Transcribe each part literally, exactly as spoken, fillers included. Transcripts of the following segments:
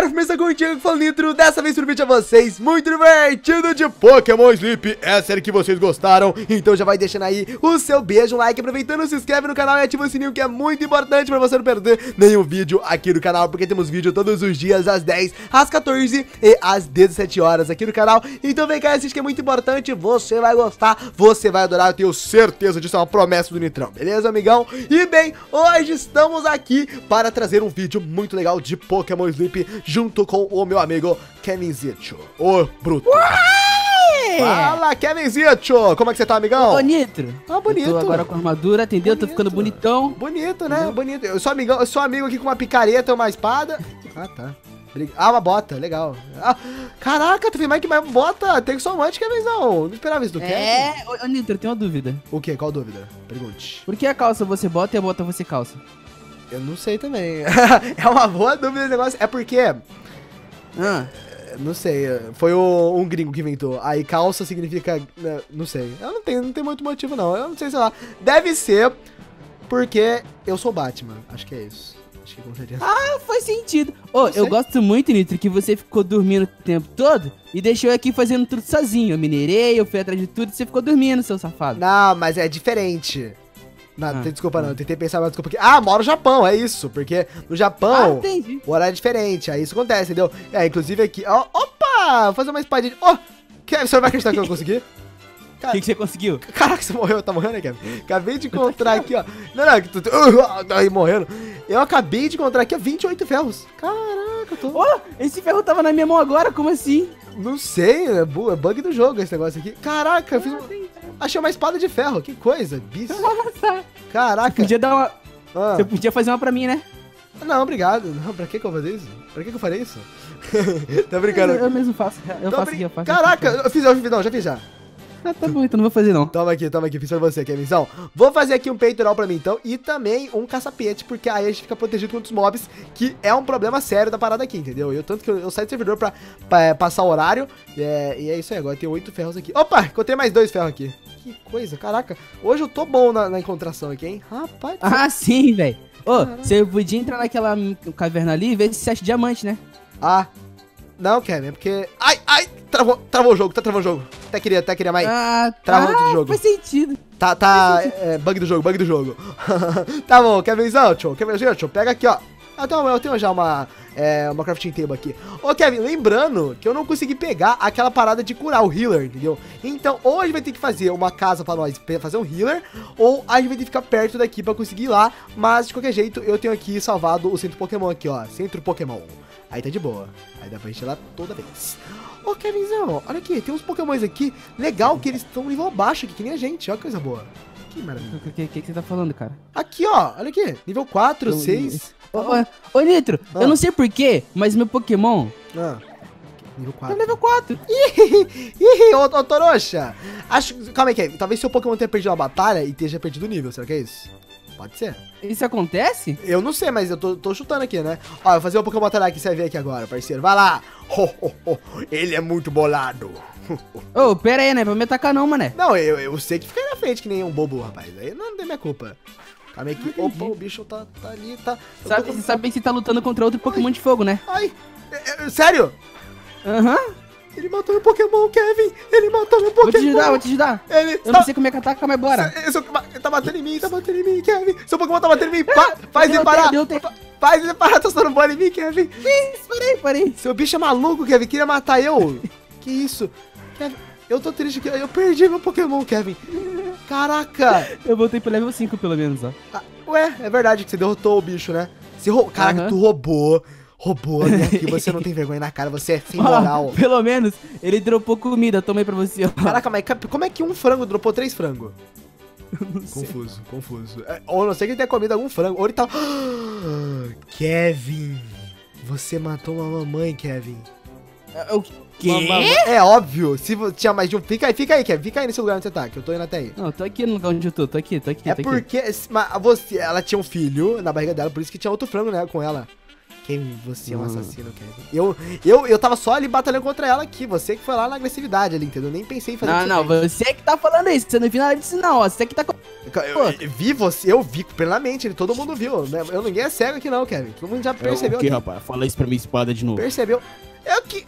galera, começa contigo falando Nitro, dessa vez pro vídeo a vocês, muito divertido de Pokémon Sleep, é a série que vocês gostaram, então já vai deixando aí o seu beijo, um like, aproveitando, se inscreve no canal e ativa o sininho que é muito importante pra você não perder nenhum vídeo aqui no canal, porque temos vídeo todos os dias às dez, às quatorze e às dezessete horas aqui no canal, então vem cá, assiste que é muito importante, você vai gostar, você vai adorar, eu tenho certeza disso, é uma promessa do Nitrão, beleza, amigão? E bem, hoje estamos aqui para trazer um vídeo muito legal de Pokémon Sleep junto com o meu amigo Kevinzito, o Bruto. Uai! Fala, Kevinzito! Como é que você tá, amigão? Ô, Nitro. Ah, bonito. Eu tô agora com armadura, entendeu? Bonito. Tô ficando bonitão. Bonito, né? Bonito. Eu sou amigão, eu sou amigo aqui com uma picareta e uma espada. Ah, tá. Ah, uma bota, legal. Ah, caraca, tu fez mais que mais bota. Tem que sua amante, Kevinzão. Não esperava isso do Kevin. É, ô, ô Nitro, eu tenho uma dúvida. O quê? Qual dúvida? Pergunte. Por que a calça você bota e a bota você calça? Eu não sei também. É uma boa dúvida esse negócio. É porque... Ah. Não sei, foi o, um gringo que inventou. Aí calça significa... Não sei. Eu não tenho, não tenho muito motivo, não. Eu não sei, sei lá. Deve ser porque eu sou Batman. Acho que é isso. Acho que com certeza. Ah, faz sentido. Ô, oh, eu gosto muito, Nitro, que você ficou dormindo o tempo todo e deixou eu aqui fazendo tudo sozinho. Eu minerei, eu fui atrás de tudo e você ficou dormindo, seu safado. Não, mas é diferente. Não, Ah, desculpa não, eu tentei pensar mais desculpa aqui. Ah, moro no Japão, é isso, porque no Japão Ah, entendi. o horário é diferente, aí isso acontece, entendeu? É, inclusive aqui, ó, opa, vou fazer uma espadinha, ó, oh, Kevin, você não vai acreditar que eu consegui? O que, que você conseguiu? Caraca, você morreu, tá morrendo, né, Kevin? Acabei de encontrar aqui, ó, não, não, que tu, uh, tá aí morrendo, eu acabei de encontrar aqui, ó, vinte e oito ferros, caraca, eu tô... Ô, oh, esse ferro tava na minha mão agora, como assim? Não sei, é bug do jogo esse negócio aqui, caraca, eu fiz um... Achei uma espada de ferro, que coisa, bicho. Caraca. Você podia dar uma... Ah. Você podia fazer uma pra mim, né? Não, obrigado. Não, pra que que eu vou fazer isso? Pra que que eu farei isso? Tô brincando. Eu, eu mesmo faço. Eu Tô faço brin... aqui, eu faço. Caraca, eu fiz, eu fiz, não, já fiz já. Ah, tá bom, então não vou fazer não. Toma aqui, toma aqui, fiz pra você, Kevinzão. Vou fazer aqui um peitoral pra mim, então, e também um caçapete, porque aí a gente fica protegido contra os mobs, que é um problema sério da parada aqui, entendeu? Eu, tanto que eu, eu saio do servidor pra, pra passar o horário, é, e é isso aí, agora tem oito ferros aqui. Opa, encontrei mais dois ferros aqui. Que coisa, caraca. Hoje eu tô bom na, na encontração aqui, hein? Rapaz. Ah, sim, velho. Ô, você podia entrar naquela caverna ali e ver se você acha diamante, né? Ah, não, Kevin, é porque... Ai, ai, travou, travou o jogo, tá travando o jogo. Até queria, até queria mais. Ah, Travou ah, do jogo. faz sentido. Tá, tá, é, bug do jogo, bug do jogo. Tá bom, Kevinzão, tchau, Kevinzão, tchau, pega aqui, ó. Então, eu tenho já uma, é, uma crafting table aqui. Ô, Kevin, lembrando que eu não consegui pegar aquela parada de curar o healer, entendeu? Então, ou a gente vai ter que fazer uma casa pra nós fazer um healer, ou a gente vai ter que ficar perto daqui pra conseguir ir lá. Mas, de qualquer jeito, eu tenho aqui salvado o centro Pokémon aqui, ó. Centro Pokémon. Aí tá de boa. Aí dá pra gente ir lá toda vez. Ô, Kevinzão, olha aqui, tem uns Pokémons aqui legal que eles estão nível baixo aqui, que nem a gente. Olha que coisa boa. Que maravilha. O que, que, que você tá falando, cara? Aqui, ó, olha aqui. Nível quatro, Eu- seis. Ô, ô, ô, Nitro, Ah. eu não sei porquê, mas meu Pokémon Ah, nível tá quatro. level quatro. Ih, ô, ô Toroxa. Acho, calma aí, Kevin. Talvez seu Pokémon tenha perdido uma batalha e esteja perdido o nível. Será que é isso? Pode ser. Isso acontece? Eu não sei, mas eu tô, tô chutando aqui, né? Ó, eu vou fazer o Pokémon batalhar aqui, você vai ver aqui agora, parceiro. Vai lá. Ho, ho, ho. Ele é muito bolado. Ô, pera aí, né? Pra me atacar não, mané. Não, eu, eu sei que fica na frente que nem um bobo, rapaz. Aí não tem minha culpa. Calma aí que... Não entendi. Opa, o bicho tá, tá ali, tá... eu Sabe, tô com- você sabe que você tá lutando contra outro Pokémon de fogo, né? Ai, é, é, sério? Aham. Ele matou meu Pokémon, Kevin. Ele matou meu Vou Pokémon. te ajudar, vou te ajudar. Ele Eu tá... não sei como é que ataca, mas bora. Seu- seu- tá batendo em mim, tá batendo em mim, Kevin. Seu Pokémon tá batendo em mim. Pa- faz ele Deu parar. tempo, deu tempo. Faz ele parar, tá dando bola em mim, Kevin. Isso, parei, parei. Seu bicho é maluco, Kevin. Queria matar eu. Que isso? Kevin, eu tô triste que eu perdi meu Pokémon, Kevin. Caraca. Eu voltei pro level cinco, pelo menos, ó. Ah, ué, é verdade que você derrotou o bicho, né? Você rou... Caraca, Aham. tu roubou. Roubou, né? Aqui você não tem vergonha na cara, você é sem Ó, moral. pelo menos, ele dropou comida, tomei pra você, ó. Caraca, mas como é que um frango dropou três frangos? Não sei. Confuso, confuso. É, ou a não sei que ele tenha comido algum frango. Ou ele tá. Kevin, você matou uma mamãe, Kevin. O quê? Uma mamãe- É óbvio. Se vo- tinha mais de um. Fica aí, fica aí, Kevin. Fica aí nesse lugar onde você tá, que eu tô indo até aí. Não, tô aqui no lugar onde eu tô, tô aqui, tô aqui, É tô aqui. porque mas você, ela tinha um filho na barriga dela, por isso que tinha outro frango, né, com ela. Kevin, você é um Hum. assassino, Kevin. Eu, eu, eu tava só ali batalhando contra ela aqui. Você que foi lá na agressividade ali, entendeu? Nem pensei em fazer Não, isso não, aqui. você que tá falando isso, você não viu nada disso não, ó. Você que tá... Eu, eu, eu vi você, eu vi plenamente, todo mundo viu. Né? Eu, ninguém é cego aqui não, Kevin. Todo mundo já percebeu. O que, rapaz? Fala isso pra minha espada de novo. Percebeu? É que...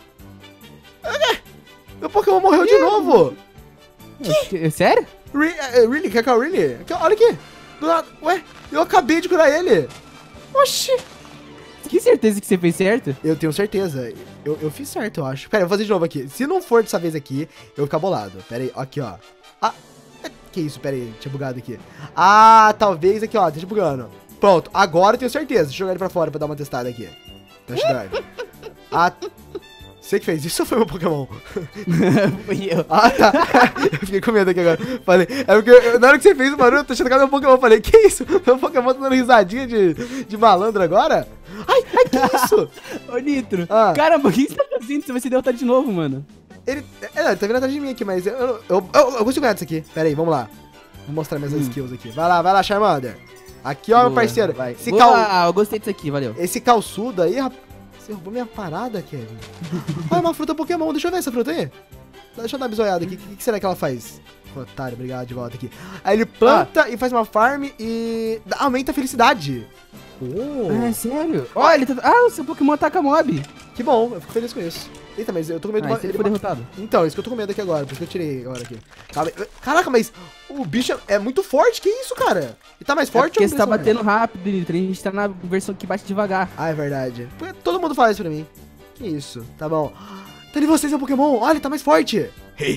Meu Pokémon morreu de novo. Que? Sério? Re uh, really? Quer que eu really? Aqui, olha aqui. Do lado. Ué, eu acabei de curar ele. Oxi. Que certeza que você fez certo? Eu tenho certeza. Eu, eu fiz certo, eu acho. Pera aí, eu vou fazer de novo aqui. Se não for dessa vez aqui, eu vou ficar bolado. Pera aí, aqui, ó. Ah, que isso? Pera aí, tinha bugado aqui. Ah, talvez aqui, ó, deixa bugando. Pronto, agora eu tenho certeza. Deixa eu jogar ele pra fora pra dar uma testada aqui. Test drive. Ah, você que fez isso ou foi meu Pokémon? Fui eu. Ah, tá. Eu fiquei com medo aqui agora. Falei, é porque eu, na hora que você fez o barulho, eu tô achando que era meu Pokémon. Eu falei, que isso? Meu Pokémon tá dando risadinha de, de malandro agora? Ai, ai, que isso? Ô, Nitro. Ah. Caramba, o que você tá fazendo? Você vai se derrotar de novo, mano. Ele, é, ele tá vindo atrás de mim aqui, mas eu, eu, eu, eu, eu consigo ganhar disso aqui. Pera aí, vamos lá. Vou mostrar minhas hum. skills aqui. Vai lá, vai lá, Charmander. Aqui, ó, Boa, meu parceiro. Vai. Esse, Boa, cal... ah, eu gostei disso aqui, valeu. Esse calçudo aí, rapaz. Você roubou minha parada, Kevin. Olha, uma fruta Pokémon. Deixa eu ver essa fruta aí. Deixa eu dar uma bisoiada aqui. O que, que será que ela faz? Otário, obrigado, de volta aqui. Aí ele planta ah. e faz uma farm e aumenta a felicidade. Oh. Ah, é sério? Olha, ele tá... Ah, o seu Pokémon ataca mob. Que bom, eu fico feliz com isso. Eita, mas eu tô com medo ah, de uma... ele foi derrotado. Então, isso que eu tô com medo aqui agora, por isso que eu tirei agora aqui. Caraca, mas o bicho é muito forte, que isso, cara? Ele tá mais forte é porque ou você tá batendo rápido, Nitro, a gente tá na versão que bate devagar. Ah, é verdade. Todo mundo fala isso pra mim. Que isso, tá bom. Tá de vocês, meu Pokémon, olha, ele tá mais forte.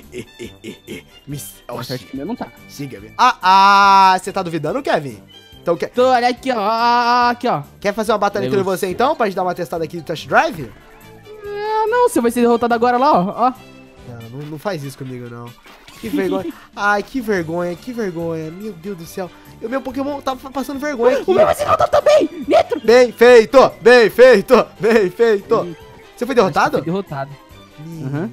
Me... Nossa, acho que meu não tá. Siga-me. Ah, ah, você tá duvidando, Kevin? Então quer... Tô, olha aqui, ó, aqui, ó. Quer fazer uma batalha entre você, então, pra gente dar uma testada aqui do Test Drive? Ah, não, você vai ser derrotado agora lá, ó. ó. Não, não, não faz isso comigo, não. Que vergonha. Ai, que vergonha, que vergonha. Meu Deus do céu. O meu Pokémon tá passando vergonha aqui. O meu vai ser derrotado também, Nitro. Bem feito, bem feito, bem feito. Você foi derrotado? Foi derrotado. Meu, uhum.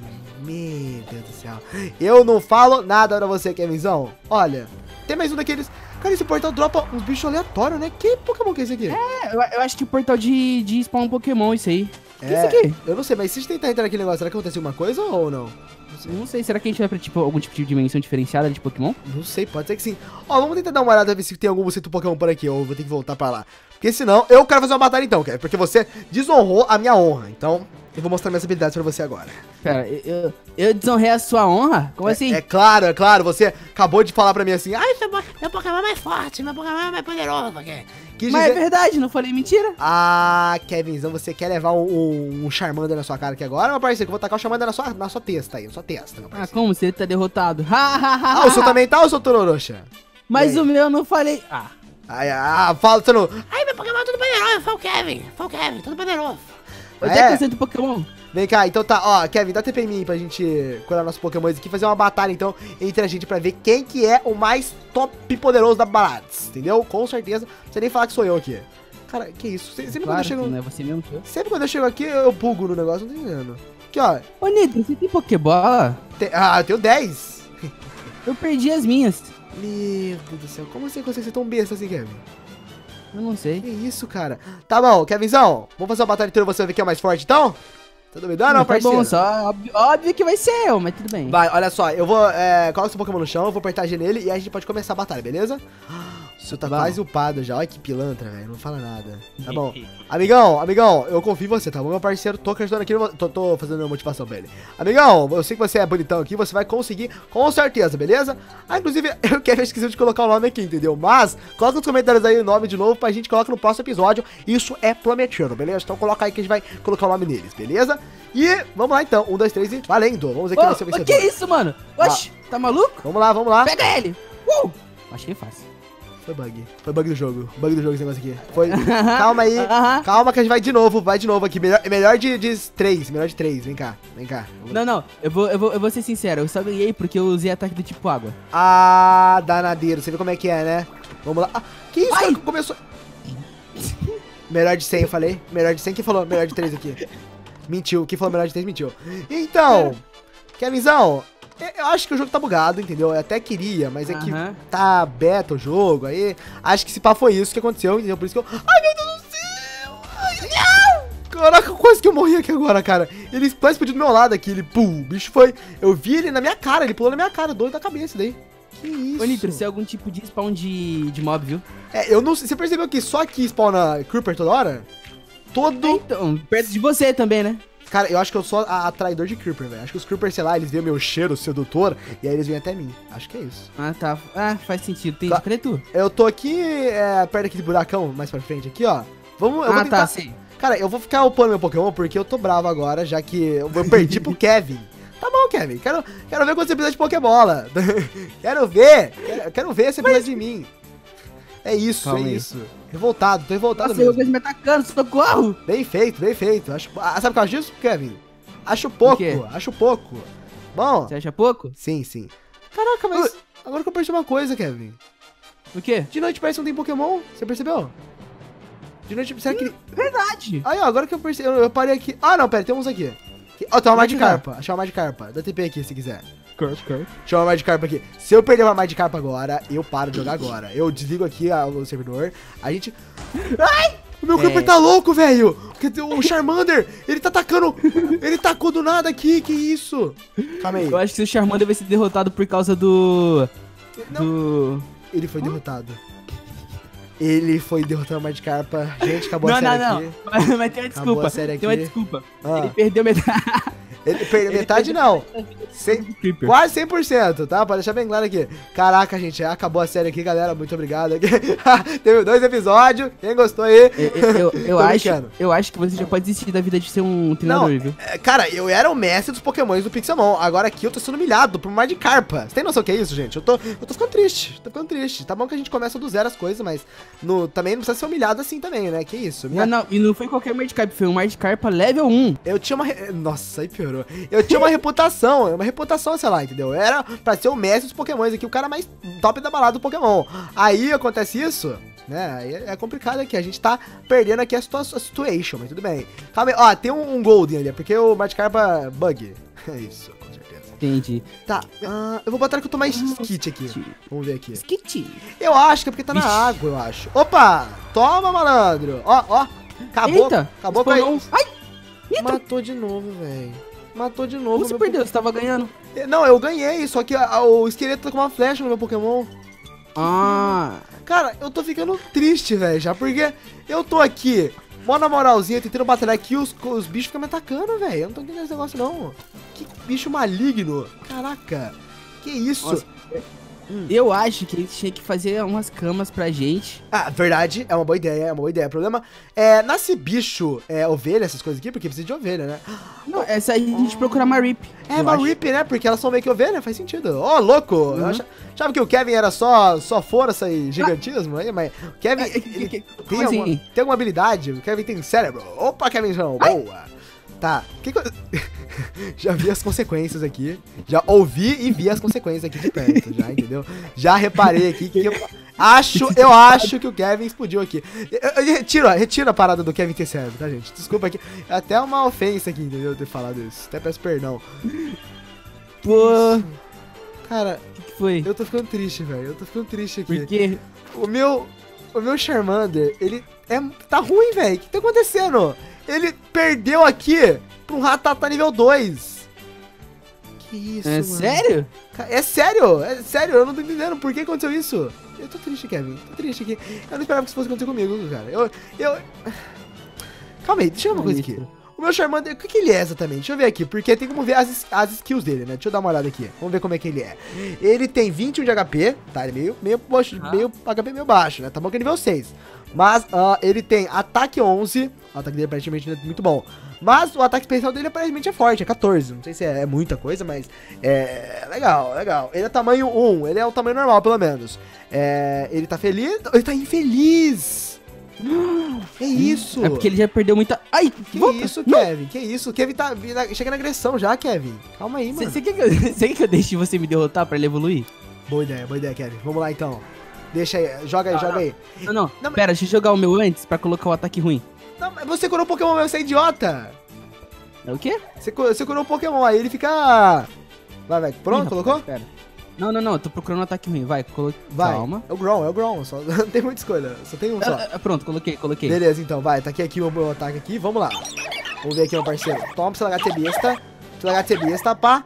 Meu Deus do céu. Eu não falo nada pra você, Kevinzão. Olha, tem mais um daqueles... Cara, esse portal dropa uns bichos aleatórios, né? Que Pokémon que é esse aqui? É, eu, eu acho que o portal de, de spawn Pokémon, isso aí. O é, que é isso aqui? Eu não sei, mas se a gente tentar entrar naquele negócio, será que acontece alguma coisa ou não? Não sei. Não sei, será que a gente vai pra tipo, algum tipo de dimensão diferenciada de Pokémon? Não sei, pode ser que sim. Ó, vamos tentar dar uma olhada pra ver se tem algum você do Pokémon por aqui, ou eu vou ter que voltar pra lá. Porque senão, eu quero fazer uma batalha então, Kevin, porque você desonrou a minha honra. Então, eu vou mostrar minhas habilidades pra você agora. Pera, eu, eu desonrei a sua honra? Como é, assim? É claro, é claro, você acabou de falar pra mim assim, ai, meu Pokémon é mais forte, meu Pokémon é mais poderoso, porque... Quis Mas dizer... é verdade, não falei mentira. Ah, Kevinzão, você quer levar um, um, um Charmander na sua cara aqui agora, meu parceiro? Que eu vou tacar o Charmander na sua, na sua testa aí, na sua testa, meu parceiro. Ah, como? Você tá derrotado. Ah, o seu também tá, ou o seu Tororoxa? Mas o meu eu não falei... Ah. Ai, ah, fala, você não... Ai, meu Pokémon é tudo poderoso, foi o Kevin, foi o Kevin, tudo poderoso. Onde é que eu sento Pokémon? Vem cá, então tá, ó, Kevin, dá T P em mim pra gente curar nossos Pokémons aqui, fazer uma batalha, então, entre a gente pra ver quem que é o mais top e poderoso da Barates, entendeu? Com certeza, não precisa nem falar que sou eu aqui. Cara, que isso, sempre claro quando eu chego... Não é você mesmo que eu. Sempre quando eu chego aqui, eu bugo no negócio, não tô entendendo. Aqui, ó. Ô, Nitro, você tem Pokébola? Tem... Ah, eu tenho dez. Eu perdi as minhas. Meu Deus do céu, como você consegue ser tão besta assim, Kevin? Eu não sei. Que isso, cara? Tá bom, Kevinzão, vamos fazer uma batalha entre você ver quem é mais forte, então? Tá duvidando, não, parceiro? Tá bom, só óbvio, óbvio que vai ser eu, mas tudo bem. Vai, olha só, eu vou, é, coloca seu Pokémon no chão, eu vou apertar G nele e aí a gente pode começar a batalha, beleza? O seu tá Vamos. quase upado já, olha que pilantra, velho, não fala nada. Tá bom. Amigão, amigão, eu confio em você, tá bom, meu parceiro? Tô acreditando aqui, tô, tô fazendo motivação pra ele. Amigão, eu sei que você é bonitão aqui, você vai conseguir com certeza, beleza? Ah, inclusive, eu quero esquecer de colocar o nome aqui, entendeu? Mas, coloca nos comentários aí o nome de novo pra gente colocar no próximo episódio, isso é prometido, beleza? Então coloca aí que a gente vai colocar o nome neles, beleza? E vamos lá então, um, dois, três e valendo, vamos ver quem vai ser o vencedor. Que isso, mano? Oxi, ah. tá maluco? Vamos lá, vamos lá. Pega ele! Uh! Achei fácil. Foi bug. Foi bug do jogo. Bug do jogo esse negócio aqui. Foi. Calma aí. Uh-huh. Calma que a gente vai de novo. Vai de novo aqui. Melhor, melhor de, de três. Melhor de três. Vem cá. Vem cá. Não, não. Eu vou, eu, vou, eu vou ser sincero. Eu só ganhei porque eu usei ataque do tipo água. Ah, danadeiro. Você viu como é que é, né? Vamos lá. Ah, que isso, cara? Começou. Melhor de cem, eu falei. Melhor de cem. Quem falou melhor de três aqui? Mentiu. Quem falou melhor de três mentiu. Então, Kevinzão. Eu acho que o jogo tá bugado, entendeu? Eu até queria, mas é que uhum. tá beta o jogo, aí... Acho que esse pá foi isso que aconteceu, entendeu? Por isso que eu... Ai, meu Deus do céu! Ai, não! Caraca, quase que eu morri aqui agora, cara. Ele explodiu do meu lado aqui, ele... Pum, o bicho foi... Eu vi ele na minha cara, ele pulou na minha cara, doido da cabeça daí. Que isso? Ô, Nitro, você é algum tipo de spawn de, de mob, viu? É, eu não sei. Você percebeu que só aqui spawna Creeper toda hora? Todo. Então, perto de você também, né? Cara, eu acho que eu sou a, a traidor de Creeper, velho. Acho que os Creepers, sei lá, eles veem meu cheiro sedutor e aí eles vêm até mim. Acho que é isso. Ah, tá. Ah, faz sentido. Tem Tá. Cadê tu? Eu tô aqui, é, perto daquele buracão, mais pra frente aqui, ó. Vamos, eu vou Ah, tentar... tá, sim. Cara, eu vou ficar upando meu Pokémon porque eu tô bravo agora, já que eu perdi pro Kevin. Tá bom, Kevin. Quero, quero ver quando você precisa de Pokébola. Quero ver. Quero, quero ver você precisa de mim. É isso, Calma é aí. isso. Revoltado, tô revoltado Nossa, eu mesmo. vejo me atacando, socorro! Bem feito, bem feito. Acho, ah, sabe o que eu acho disso, Kevin? Acho pouco, quê? acho pouco. Bom, Você acha pouco? sim, sim. Caraca, mas agora que eu percebi uma coisa, Kevin. O quê? De noite parece que não tem Pokémon. Você percebeu? De noite, será que... Verdade! Aí, ó, agora que eu percebi, eu, eu parei aqui. Ah, não, pera, tem uns aqui. Ó, tem uma Magikarpa. Achei uma Magikarpa. Dá T P aqui, se quiser. Deixa uma Magikarpa aqui. Se eu perder uma Magikarpa agora, eu paro de jogar agora. Eu desligo aqui a, o servidor. A gente... Ai! O meu É. Creeper tá louco, velho! Porque o Charmander, ele tá atacando... Ele tacou do nada aqui, que isso? Calma aí. Eu acho que seu Charmander vai ser derrotado por causa do... Não. Do... Ele foi derrotado. Ele foi derrotando a Magikarpa. Gente, acabou Não, a não, série não. aqui. Mas, mas tem uma Acabou desculpa. a série Tem uma aqui. desculpa. Ah. Ele perdeu metade. Ele perdeu metade, não. Cem- do Creeper. Quase cem por cento, tá? Pra deixar bem claro aqui. Caraca, gente, acabou a série aqui, galera. Muito obrigado. Teve dois episódios. Quem gostou aí? Eu, eu, eu, eu Tô acho, brincando. eu acho que você já pode desistir da vida de ser um treinador, Não, viu? é, cara, eu era o mestre dos Pokémons do Pixelmon. Agora aqui eu tô sendo humilhado por uma Magikarpa. Você tem noção do que é isso, gente? Eu tô, eu tô ficando triste. Tô ficando triste. Tá bom que a gente começa do zero as coisas, mas no, também não precisa ser humilhado assim também, né? Que isso? Minha- Não, não, e não foi qualquer Magikarp, foi um Magikarpa level um. Eu tinha uma. re- Nossa, aí piorou. Eu tinha uma reputação, uma reputação, sei lá, entendeu? Eu era pra ser o mestre dos Pokémons aqui, o cara mais top da balada do Pokémon. Aí acontece isso, né? Aí é complicado aqui. A gente tá perdendo aqui a, situa a situation, mas tudo bem. Calma aí, ó, tem um, um Golden ali, é porque o Magikarpa bug. É isso, com certeza. Entendi. Tá, ah, eu vou botar que eu tô mais skit aqui. Vamos ver aqui. Skitty. Eu acho que é porque tá na Vixe. água, eu acho. Opa! Toma, malandro! Ó, ó. Acabou. Eita, acabou com spawnou um- Ai, Matou de novo, velho. Matou de novo. como você meu perdeu? Você tava ganhando. Po- Não, eu ganhei, só que a- a- o esqueleto tá com uma flecha no meu Pokémon. Ah, Cara, eu tô ficando triste, velho, já, porque eu tô aqui, mó na moralzinha, tentando batalhar aqui, os, os bichos ficam me atacando, velho. Eu não tô entendendo esse negócio, não. Que bicho maligno. Caraca. Que isso? Nossa. eu acho que eles tinham que fazer umas camas pra gente. Ah, verdade, é uma boa ideia, é uma boa ideia. O problema é, nasce bicho, é, ovelha, essas coisas aqui, porque precisa de ovelha, né? Não, essa aí a gente procurar uma Rip. É, eu uma acho. Rip, né? Porque elas são meio que ovelha, faz sentido. Ó, louco! Eu acha- achava que o Kevin era só, só força e gigantismo aí, mas o Kevin, Ah, que- ele que- tem, como alguma, assim? tem alguma habilidade, o Kevin tem cérebro. Opa, Kevinzão, boa! Tá, que que eu... já vi as consequências aqui, já ouvi e vi as consequências aqui de perto, já, entendeu? Já reparei aqui que eu acho, eu acho que o Kevin explodiu aqui. Eu, eu retiro, retiro a parada do Kevin ter cérebro, tá, gente? Desculpa aqui, é até uma ofensa aqui, entendeu, ter falado isso. Até peço perdão. Pô, Cara, o que, que foi? eu tô ficando triste, velho. Eu tô ficando triste aqui. Por quê? O meu. O meu Charmander, ele é. Tá ruim, velho. O que tá acontecendo? Ele perdeu aqui pra um Rattata nível dois. Que isso, É mano? sério? Ca- É sério, é sério, eu não tô entendendo por que aconteceu isso. Eu tô triste, Kevin. Tô triste aqui. Eu não esperava que isso fosse acontecer comigo, cara. Eu. eu... Calma aí, deixa eu ver uma coisa aqui. O meu Charmander, o que, que ele é exatamente? Deixa eu ver aqui, porque tem como ver as, as skills dele, né? Deixa eu dar uma olhada aqui. Vamos ver como é que ele é. Ele tem vinte e um de H P, tá? Ele é meio, meio, baixo, Ah. meio H P meio baixo, né? Tá bom que é nível seis. Mas ah, ele tem ataque onze. O ataque dele aparentemente não é muito bom. Mas o ataque especial dele aparentemente é forte, é quatorze. Não sei se é, é muita coisa, mas é legal, legal. Ele é tamanho um, ele é o tamanho normal, pelo menos. É, ele tá feliz? Ele tá infeliz! Que isso? É porque ele já perdeu muita... Ai, Que volta. isso, Kevin? Que isso? O Kevin tá vindo- chega na agressão já, Kevin. Calma aí, mano. Você quer, que eu- cê quer que eu deixe você me derrotar pra ele evoluir? Boa ideia, boa ideia, Kevin. Vamos lá então. Deixa aí, joga aí, Ah, joga não. aí. Não, não, Não, mas- pera, deixa eu jogar o meu antes pra colocar o ataque ruim. Não, mas você curou o Pokémon mesmo, você é idiota. É o quê? Você, cu- você curou o Pokémon, aí ele fica... Vai, vai. Pronto, Ih, colocou? rapaz, Pera. Não, não, não, eu tô procurando um ataque ruim. Vai, colo... Vai. Calma. É o Grom, é o Grom. Só, não tem muita escolha, só tem um só. Ah, ah, pronto, coloquei, coloquei. Beleza, então, vai. Tá aqui, aqui o meu ataque aqui, vamos lá. Vamos ver aqui, meu parceiro. Toma pra você largar de ser besta. Pra você largar de ser besta, pá.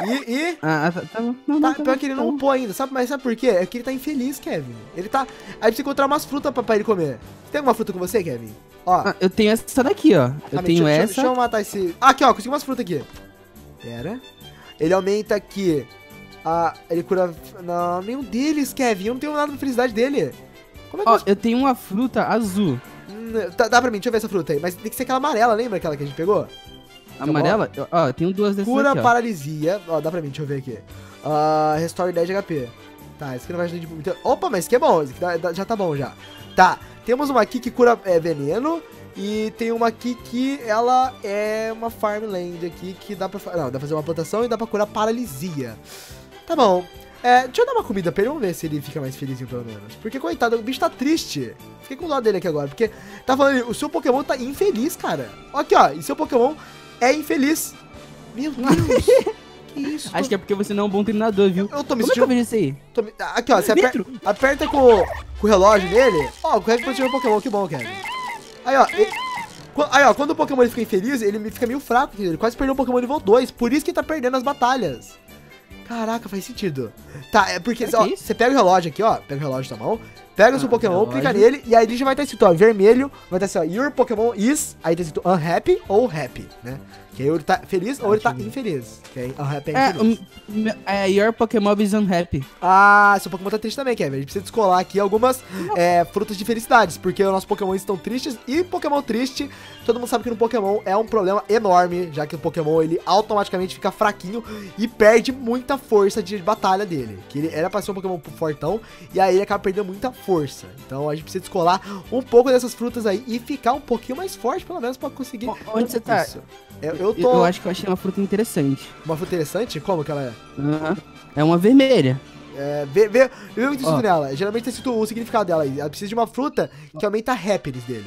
E, e... Ah, tá, tá bom. Não, Tá, não, tá pior bom, que ele tá não bom. upou ainda, sabe? Mas sabe por quê? É que ele tá infeliz, Kevin. Ele tá... Aí precisa encontrar umas frutas pra, pra ele comer. Tem alguma fruta com você, Kevin? Ó. Ah, eu tenho essa daqui, ó. Eu Calma aí, tenho deixa, essa. Deixa, deixa eu matar esse... Ah, aqui, ó. Consegui umas frutas aqui. Pera. Ele aumenta aqui... Ah, ele cura... Não, nenhum deles, Kevin. Eu não tenho nada pra felicidade dele. Como é que... Ó, eu... eu tenho uma fruta azul. Hum, dá, dá pra mim, deixa eu ver essa fruta aí. Mas tem que ser aquela amarela, lembra aquela que a gente pegou? Amarela? Eu- Ó, eu tenho duas dessas Cura aqui, ó. paralisia. Ó, dá pra mim, deixa eu ver aqui. Ah, restore dez de H P. Tá, esse aqui não vai ajudar de muito. Opa, mas esse aqui é bom. Esse aqui dá- dá- já tá bom já. Tá, temos uma aqui que cura é, veneno. E tem uma aqui que ela é uma farmland aqui que dá pra... fa- Não, dá pra fazer uma plantação e dá pra curar paralisia. Tá bom. É, deixa eu dar uma comida pra ele, vamos ver se ele fica mais felizinho pelo menos. Porque, coitado, o bicho tá triste. Fiquei com dó dele aqui agora, porque tá falando, o seu Pokémon tá infeliz, cara. Ó aqui, ó, e seu Pokémon é infeliz. Meu Deus. Que isso? Acho que é porque você não é um bom treinador, viu? Eu tô me Como é que eu sentindo... vejo isso aí? tô me- Aqui, ó, você aper... Nitro. aperta com, o- com o relógio nele. Ó, o relógio pode tirar o Pokémon, que bom, Kevin. Aí, ó, ele... Qu- Aí, ó, quando o Pokémon ele fica infeliz, ele fica meio fraco, ele quase perdeu o Pokémon nível dois, por isso que ele tá perdendo as batalhas. Caraca, faz sentido. Tá, é porque, Será ó, que é isso? você pega o relógio aqui, ó, pega o relógio na mão, pega o seu Ah, Pokémon, relógio. clica nele, e aí ele já vai estar escrito, ó, vermelho, vai estar assim, ó, your Pokémon is, aí tá escrito unhappy ou happy, né? Que aí ele tá feliz ou ele tá infeliz, que aí unhappy é É, infeliz. o, meu- é, your Pokémon is unhappy. Ah, seu Pokémon tá triste também, Kevin. A gente precisa descolar aqui algumas é, frutas de felicidades, porque os nossos Pokémon estão tristes e Pokémon triste, todo mundo sabe que no Pokémon é um problema enorme, já que o Pokémon ele automaticamente fica fraquinho e perde muita força de batalha dele. Que ele era pra ser um Pokémon fortão e aí ele acaba perdendo muita força. Então a gente precisa descolar um pouco dessas frutas aí e ficar um pouquinho mais forte, pelo menos, pra conseguir. O- onde você tá? isso. Eu, eu Eu, tô. eu acho que eu achei uma fruta interessante. Uma fruta interessante? Como que ela é? Aham. É uma vermelha. É, vê, vê, vê o que tá escrito Ó. nela. Geralmente tá escrito o significado dela aí. Ela precisa de uma fruta que aumenta a happiness dele.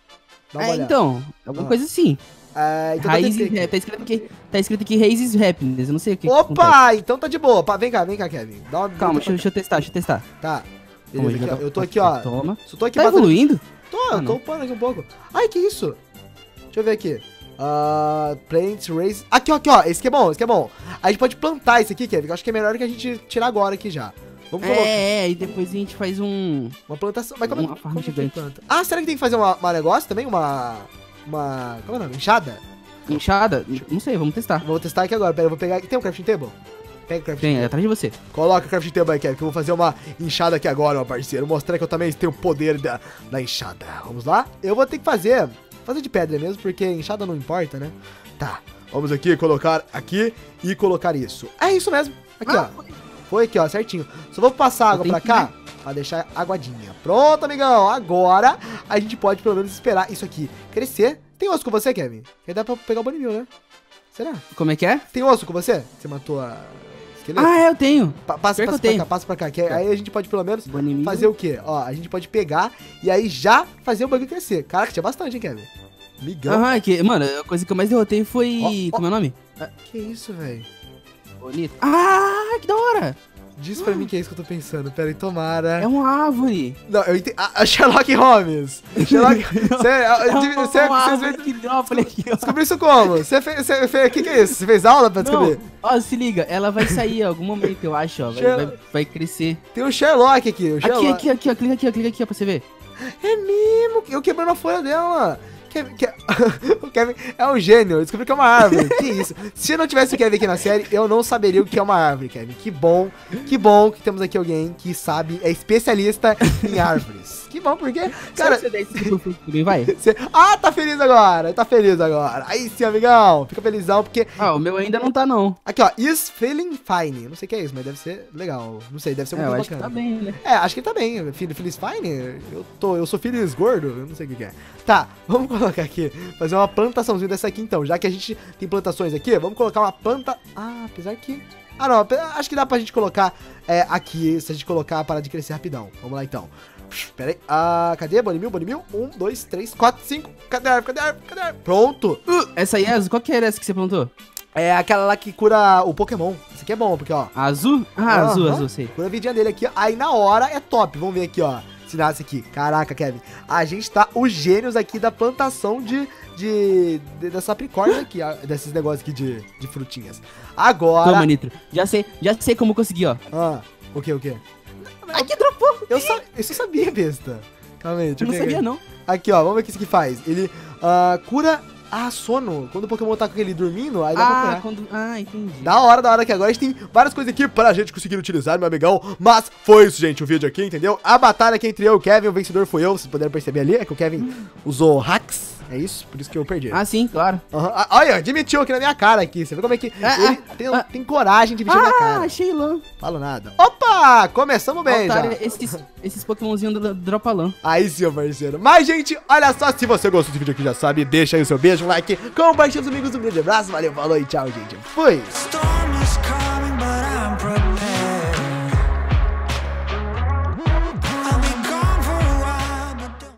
Dá uma É, olhada. então, alguma Ah. coisa assim. É, então tá Raízes, tentando aqui. tá escrito aqui, tá escrito aqui Raízes Happiness, eu não sei o que. que acontece. Opa! Então tá de boa. Pa- Vem cá, vem cá, Kevin. Dá uma Calma, deixa, eu- deixa eu testar, deixa eu testar. Tá. Calma Beleza, aí, já aqui, ó. tô- Eu tô aqui, ó. Toma. Só tô aqui Tá batendo- evoluindo? Tô, Ah, eu tô não. upando aqui um pouco. Ai, que isso? Deixa eu ver aqui. Ah, plants, raise... Aqui, ó, aqui, ó. Esse aqui é bom, esse aqui é bom. A gente pode plantar esse aqui, Kevin, que eu acho que é melhor que a gente tirar agora aqui já. Vamos colocar É, é, e depois a gente faz um... uma plantação. Mas como, é- uma farm como que gigante. planta? Ah, será que tem que fazer uma, uma negócio também? Uma... Uma... Como é o nome? Enxada? Enxada? Não sei, vamos testar. Vou testar aqui agora. Pera, eu vou pegar aqui. Tem um crafting table? Pega o crafting Tem, é table. atrás de você. Coloca o crafting table aí, Kevin, que eu vou fazer uma enxada aqui agora, meu parceiro. Mostrar que eu também tenho o poder da, da enxada. Vamos lá? Eu vou ter que fazer... Fazer de pedra mesmo, porque enxada não importa, né? Tá. Vamos aqui colocar aqui e colocar isso. É isso mesmo. Aqui, Ah, ó. Foi aqui, ó, certinho. Só vou passar água tenho pra que cá pra deixar aguadinha. Pronto, amigão. Agora a gente pode pelo menos esperar isso aqui crescer. Tem osso com você, Kevin? Que dá pra pegar o Bonimil, né? Será? Como é que é? Tem osso com você? Você matou a esqueleto? Ah, é, eu tenho. Pa- passa pior que passa eu pra tenho. cá, passa pra cá. Que aí a gente pode pelo menos Bonimil. fazer o quê? Ó, a gente pode pegar e aí já fazer o bagulho crescer. Caraca, tinha bastante, hein, Kevin? Migão. Aham, que, mano, a coisa que eu mais derrotei foi... Ó, ó. Como é o nome? Que isso, velho? Bonito. Ah, que da hora. Diz pra mim que é isso que eu tô pensando. Pera aí, tomara. É uma árvore. Não, eu entendi. Ah, a Sherlock Holmes. Sherlock... Você, É você, uma, você, uma você árvore que dropa aqui, ó. descobriu isso como? Você fez... Você fez... O que que é isso? Você fez aula pra descobrir? Não, ó, se liga, ela vai sair em algum momento, eu acho, ó. Vai, Sher- vai, vai crescer. Tem um Sherlock aqui. O Sherlock. Aqui, aqui, aqui, ó. Clica aqui, ó. Clica aqui, ó, pra você ver. É mesmo. Eu quebrando a folha dela. Kevin, Ke- o Kevin é um gênio. Eu descobri que é uma árvore. Que isso? Se não tivesse o Kevin aqui na série, eu não saberia o que é uma árvore, Kevin. Que bom. Que bom que temos aqui alguém que sabe, é especialista em árvores. Que bom, porque, Cara, cara, você der esse pro fruto também, vai? você... Ah, tá feliz agora. Tá feliz agora. Aí sim, amigão. Fica felizão, porque... Ah, o meu ainda não tá, não. Aqui, ó. Is feeling fine. Não sei o que é isso, mas deve ser legal. Não sei, deve ser É, muito eu acho que bacana. tá bem, né? É, acho que ele tá bem. Filho, feliz fine? Eu, tô, eu sou feliz gordo? Eu não sei o que, que é. Tá, vamos colocar aqui. Fazer uma plantaçãozinha dessa aqui então. Já que a gente tem plantações aqui, vamos colocar uma planta. Ah, apesar que. Ah, não. ape- Acho que dá pra gente colocar é, aqui. Se a gente colocar, parar de crescer rapidão. Vamos lá então. Pera aí. Ah, cadê? Bonimil, Bonimil. Um, dois, três, quatro, cinco. Cadê a árvore? Cadê a árvore? Cadê a árvore? Pronto. Uh, essa aí é azul. Qual que era essa que você plantou? É aquela lá que cura o Pokémon. Esse aqui é bom, porque ó. A azul? Ah, azul, Aham. azul, sei. Cura a vidinha dele aqui. Aí na hora é top. Vamos ver aqui, ó. Se nasce aqui. Caraca, Kevin. A gente tá os gênios aqui da plantação de... De, de, dessa sapricórdia aqui, ó, desses negócios aqui de, de frutinhas. Agora... Toma, Nitro. Já sei, já sei como conseguir, ó. Ah, o que, o que? Aqui dropou. Eu, sa eu só sabia, besta. Calma aí, deixa eu Não pegar sabia, aqui. não. Aqui, ó, vamos ver o que isso aqui faz. Ele uh, cura... Ah, sono. Quando o Pokémon tá com ele dormindo, aí dá pra Ah, curar. quando... ah, entendi. Da hora, da hora que agora a gente tem várias coisas aqui pra gente conseguir utilizar, meu amigão. Mas foi isso, gente, o vídeo aqui, entendeu? A batalha aqui entre eu e o Kevin, o vencedor foi eu, vocês puderam perceber ali, é que o Kevin usou hacks, é isso? Por isso que eu perdi. Ah, sim, claro. Uhum. Ah, olha, admitiu aqui na minha cara aqui, você vê como é que Ah, ele ah, tem, ah. tem coragem de mentir na minha Ah, cara. achei lã. Falo nada. Opa, começamos bem já. Otário, esses, esses Pokémonzinhos do dropa lã. Aí sim, meu parceiro. Mas, gente, olha só, se você gostou desse vídeo aqui, já sabe, deixa aí o seu beijo, um like, compartilha com os amigos, um grande abraço, valeu, falou e tchau, gente. Fui!